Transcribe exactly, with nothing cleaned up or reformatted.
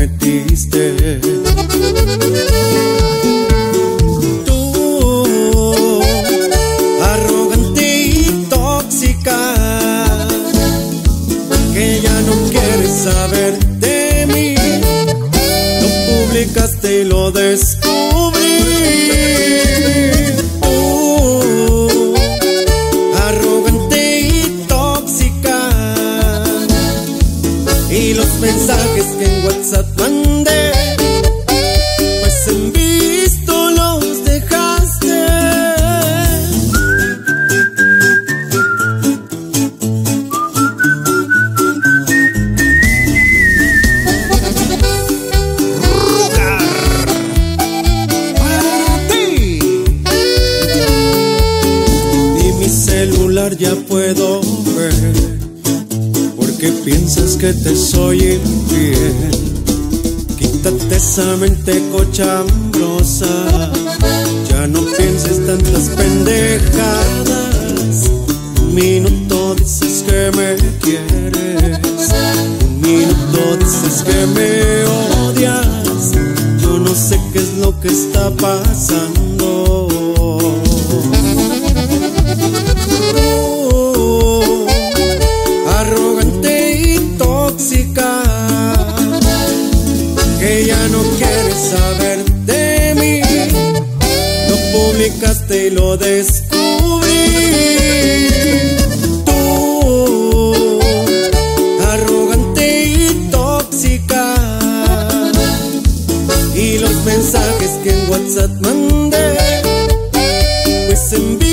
metiste. Tú, arrogante y tóxica, que ya no quieres saber de mí. Lo publicaste y lo descubrí. Tú, arrogante y tóxica, y los mensajes que en WhatsApp mandé, pues en visto los dejaste. Para ti. Y mi celular ya puedo ver, porque piensas que te soy infiel. Quítate esa mente cochambrosa, ya no pienses tantas pendejadas. Un minuto dices que me quieres, un minuto dices que me odias. Yo no sé qué es lo que está pasando. Tú, arrogante y tóxica, que ya no quieres saber de mí. Lo publicaste y lo descubrí. Tú, arrogante y tóxica, y los mensajes que en WhatsApp mandé, pues envié.